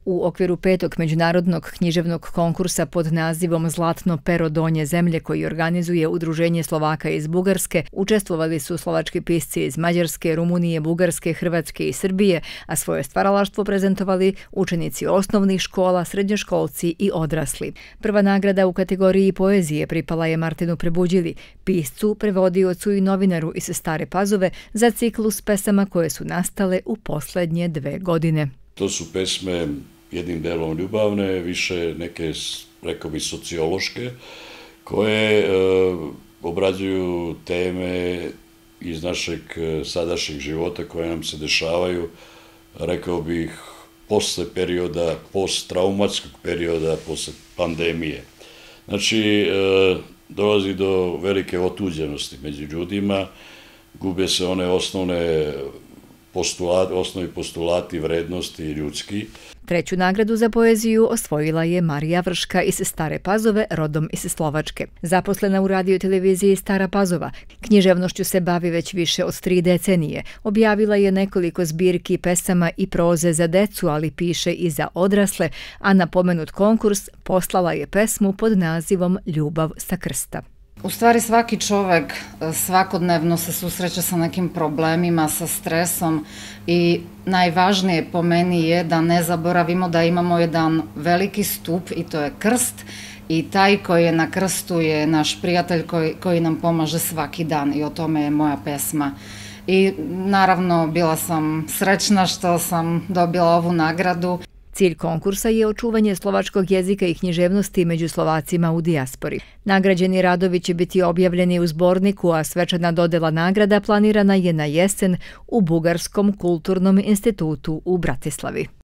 U okviru 5. međunarodnog književnog konkursa pod nazivom Zlatno pero Donje zemlje koji organizuje Udruženje Slovaka iz Bugarske učestvovali su slovački pisci iz Mađarske, Rumunije, Bugarske, Hrvatske i Srbije, a svoje stvaralaštvo prezentovali učenici osnovnih škola, srednjoškolci i odrasli. Prva nagrada u kategoriji poezije pripala je Martinu Prebuđili, piscu, prevodiocu i novinaru iz Stare Pazove za ciklus pesama koje su nastale u poslednje 2 godine. To su pesme jednim delom ljubavne, više neke, rekao bi, sociološke, koje obrađuju teme iz našeg sadašnjeg života koje nam se dešavaju, rekao bih, posle perioda, posttraumatskog perioda, posle pandemije. Znači, dolazi do velike otuđenosti među ljudima, gube se one osnovni postulati vrednosti ljudski. Treću nagradu za poeziju osvojila je Marija Vrška iz Stare Pazove, rodom iz Slovačke. Zaposlena u radioteleviziji Stara Pazova, književnošću se bavi već više od 3 decenije. Objavila je nekoliko zbirki pesama i proze za decu, ali piše i za odrasle, a na pomenut konkurs poslala je pesmu pod nazivom Ljubav sa krsta. U stvari svaki čovek svakodnevno se susreće sa nekim problemima, sa stresom i najvažnije po meni je da ne zaboravimo da imamo jedan veliki stup i to je krst i taj koji je na krstu je naš prijatelj koji nam pomaže svaki dan i o tome je moja pesma. I naravno bila sam srećna što sam dobila ovu nagradu. Cilj konkursa je očuvanje slovačkog jezika i književnosti među Slovacima u dijaspori. Nagrađeni radovi će biti objavljeni u zborniku, a svečana dodela nagrada planirana je na jesen u Bugarskom kulturnom institutu u Bratislavi.